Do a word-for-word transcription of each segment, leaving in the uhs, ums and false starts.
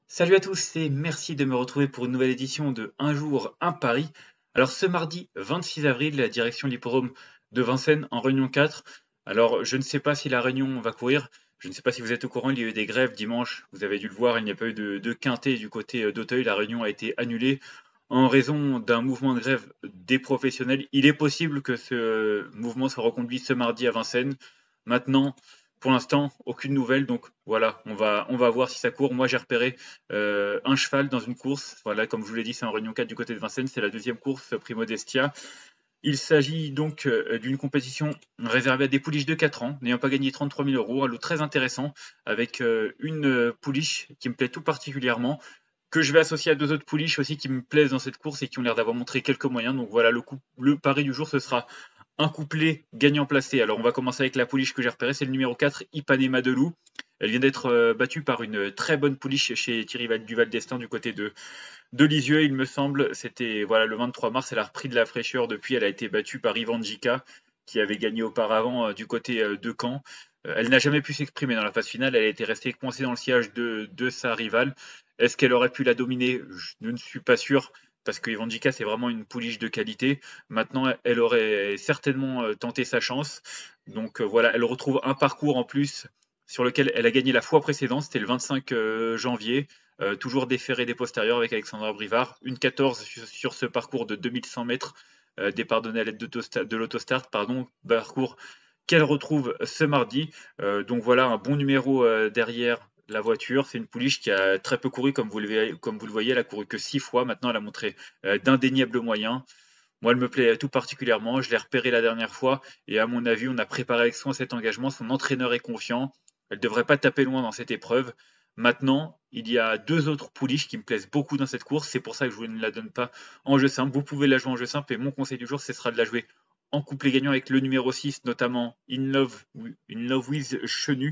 Salut à tous et merci de me retrouver pour une nouvelle édition de Un jour, un pari. Alors ce mardi vingt-six avril, la direction de l'hippodrome de Vincennes en réunion quatre. Alors je ne sais pas si la réunion va courir, je ne sais pas si vous êtes au courant, il y a eu des grèves dimanche, vous avez dû le voir, il n'y a pas eu de, de quintet du côté euh, d'Auteuil, la réunion a été annulée en raison d'un mouvement de grève des professionnels. Il est possible que ce mouvement soit reconduit ce mardi à Vincennes. Maintenant, pour l'instant, aucune nouvelle, donc voilà, on va, on va voir si ça court. Moi, j'ai repéré euh, un cheval dans une course. Voilà, comme je vous l'ai dit, c'est en Réunion quatre du côté de Vincennes, c'est la deuxième course, Primo Destia. Il s'agit donc euh, d'une compétition réservée à des pouliches de quatre ans, n'ayant pas gagné trente-trois mille euros, un lot très intéressant, avec euh, une euh, pouliche qui me plaît tout particulièrement, que je vais associer à deux autres pouliches aussi qui me plaisent dans cette course et qui ont l'air d'avoir montré quelques moyens. Donc voilà, le, coup, le pari du jour, ce sera un couplet gagnant placé. Alors on va commencer avec la pouliche que j'ai repérée, c'est le numéro quatre, Ipanema de Loup. Elle vient d'être euh, battue par une très bonne pouliche chez Thierry Duval d'Estaing du côté de, de Lisieux, il me semble. C'était voilà le vingt-trois mars, elle a repris de la fraîcheur depuis. Elle a été battue par Ivan Djika, qui avait gagné auparavant euh, du côté euh, de Caen. Euh, elle n'a jamais pu s'exprimer dans la phase finale. Elle a été restée coincée dans le sillage de, de sa rivale. Est-ce qu'elle aurait pu la dominer? Je ne suis pas sûr. Parce que Ivan Djika, c'est vraiment une pouliche de qualité. Maintenant, elle aurait certainement euh, tenté sa chance. Donc euh, voilà, elle retrouve un parcours en plus sur lequel elle a gagné la fois précédente. C'était le vingt-cinq euh, janvier. Euh, toujours déféré des postérieurs avec Alexandra Brivard. Une quatorze sur, sur ce parcours de deux mille cent mètres, euh, départ donné à l'aide de, de l'autostart, pardon, parcours qu'elle retrouve ce mardi. Euh, donc voilà, un bon numéro euh, derrière la voiture. C'est une pouliche qui a très peu couru, comme vous le, comme vous le voyez. Elle a couru que six fois. Maintenant, elle a montré euh, d'indéniables moyens. Moi, elle me plaît tout particulièrement. Je l'ai repérée la dernière fois et à mon avis, on a préparé avec soin cet engagement. Son entraîneur est confiant. Elle ne devrait pas taper loin dans cette épreuve. Maintenant, il y a deux autres pouliches qui me plaisent beaucoup dans cette course. C'est pour ça que je ne la donne pas en jeu simple. Vous pouvez la jouer en jeu simple et mon conseil du jour, ce sera de la jouer en couplet gagnant avec le numéro six, notamment In Love, In Love with Chenu.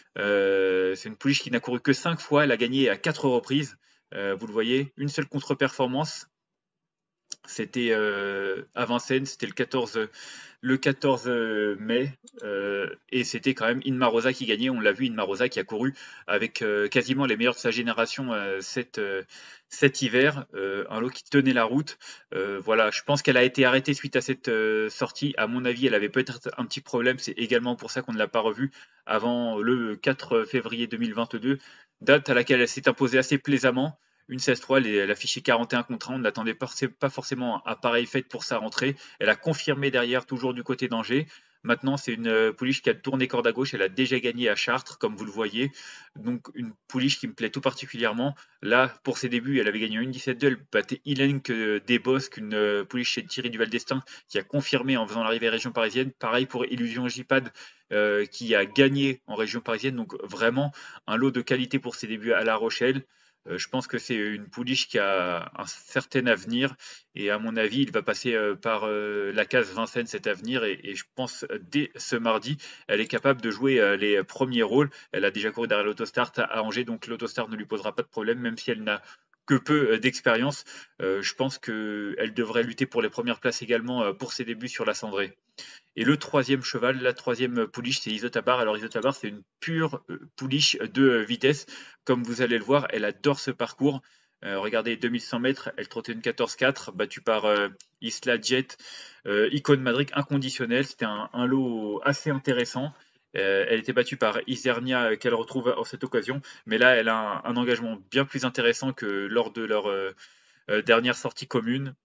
Euh, c'est une pouliche qui n'a couru que cinq fois. Elle a gagné à quatre reprises. Euh, vous le voyez, une seule contre-performance. C'était euh, à Vincennes, c'était le quatorze, le quatorze mai, euh, et c'était quand même Inma Rosa qui gagnait. On l'a vu, Inma Rosa qui a couru avec euh, quasiment les meilleurs de sa génération euh, cet, euh, cet hiver, euh, un lot qui tenait la route. Euh, voilà, je pense qu'elle a été arrêtée suite à cette euh, sortie. À mon avis, elle avait peut-être un petit problème. C'est également pour ça qu'on ne l'a pas revue avant le quatre février deux mille vingt-deux, date à laquelle elle s'est imposée assez plaisamment. Une seize trois, elle, elle affichait quarante et un contre un. On n'attendait pas, pas forcément à pareille fête pour sa rentrée. Elle a confirmé derrière, toujours du côté d'Angers. Maintenant, c'est une euh, pouliche qui a tourné corde à gauche. Elle a déjà gagné à Chartres, comme vous le voyez. Donc, une pouliche qui me plaît tout particulièrement. Là, pour ses débuts, elle avait gagné une dix-sept deux. Elle battait Ilenk euh, Desbosques, une euh, pouliche chez Thierry Duval d'Estaing, qui a confirmé en faisant l'arrivée région parisienne. Pareil pour Illusion J-Pad, euh, qui a gagné en région parisienne. Donc, vraiment, un lot de qualité pour ses débuts à La Rochelle. Euh, je pense que c'est une pouliche qui a un certain avenir et à mon avis, il va passer euh, par euh, la case Vincennes cet avenir et, et je pense euh, dès ce mardi, elle est capable de jouer euh, les premiers rôles. Elle a déjà couru derrière l'autostart à Angers, donc l'autostart ne lui posera pas de problème, même si elle n'a que peu euh, d'expérience. Euh, je pense qu'elle devrait lutter pour les premières places également euh, pour ses débuts sur la cendrée. Et le troisième cheval, la troisième pouliche, c'est Isotabar. Alors Isotabar, c'est une pure euh, pouliche de vitesse. Comme vous allez le voir, elle adore ce parcours. Euh, regardez, deux mille cent mètres, elle trottait une quatorze quatre, battue par euh, Isla Jet, euh, Icône Madrid inconditionnel. C'était un, un lot assez intéressant. Euh, elle était battue par Isernia euh, qu'elle retrouve en cette occasion. Mais là, elle a un, un engagement bien plus intéressant que lors de leur euh, euh, dernière sortie commune.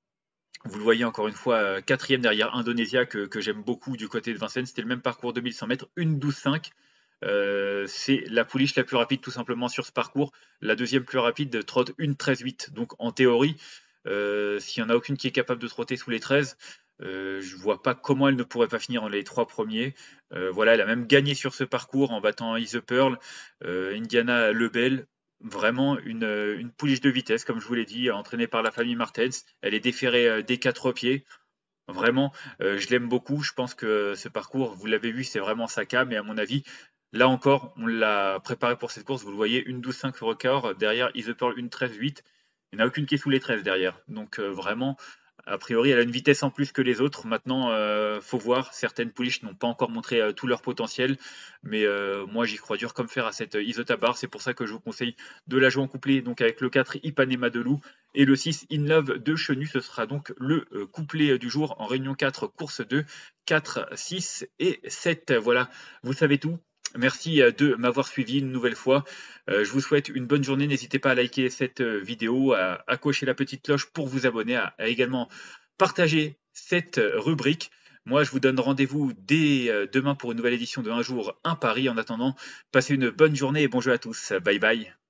Vous le voyez encore une fois, euh, quatrième derrière Indonesia que, que j'aime beaucoup du côté de Vincennes. C'était le même parcours deux mille cent mètres, une douze cinq. Euh, c'est la pouliche la plus rapide tout simplement sur ce parcours. La deuxième plus rapide trotte une treize huit. Donc en théorie, euh, s'il n'y en a aucune qui est capable de trotter sous les treize, euh, je vois pas comment elle ne pourrait pas finir dans les trois premiers. Euh, voilà, elle a même gagné sur ce parcours en battant Is the Pearl, euh, Indiana Lebel. Vraiment une, euh, une pouliche de vitesse, comme je vous l'ai dit, entraînée par la famille Martens. Elle est déférée euh, des quatre pieds. Vraiment, euh, je l'aime beaucoup. Je pense que ce parcours, vous l'avez vu, c'est vraiment sa came. Et à mon avis, là encore, on l'a préparé pour cette course. Vous le voyez, une douze cinq record. Derrière, Is the Pearl, une treize huit. Il n'y en a aucune qui est sous les treize derrière. Donc euh, vraiment, A priori, elle a une vitesse en plus que les autres. Maintenant, euh, faut voir. Certaines pouliches n'ont pas encore montré euh, tout leur potentiel. Mais euh, moi, j'y crois dur comme fer à cette euh, Isotabar. C'est pour ça que je vous conseille de la jouer en couplet. Donc avec le quatre Ipanema de Loup et le six In Love de Chenu. Ce sera donc le euh, couplet euh, du jour en réunion quatre, course deux, quatre, six et sept. Voilà, vous savez tout. Merci euh, de m'avoir suivi une nouvelle fois. Euh, je vous souhaite une bonne journée. N'hésitez pas à liker cette euh, vidéo, à, à cocher la petite cloche pour vous abonner, à, à également partager cette euh, rubrique. Moi, je vous donne rendez-vous dès euh, demain pour une nouvelle édition de Un jour, un pari. En attendant, passez une bonne journée et bon jeu à tous. Bye bye.